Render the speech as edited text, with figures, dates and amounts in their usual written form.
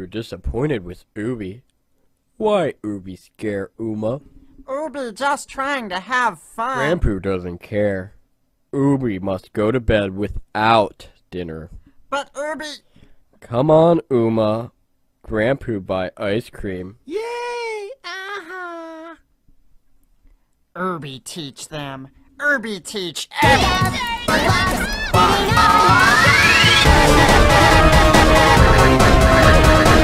Grandpoo disappointed with Ubi. Why Ubi scare Uma? Ubi just trying to have fun. Grandpoo doesn't care. Ubi must go to bed without dinner. But Ubi... Come on, Uma. Grandpoo buy ice cream. Yay! Uh-huh. Ubi teach them. Ubi teach everything.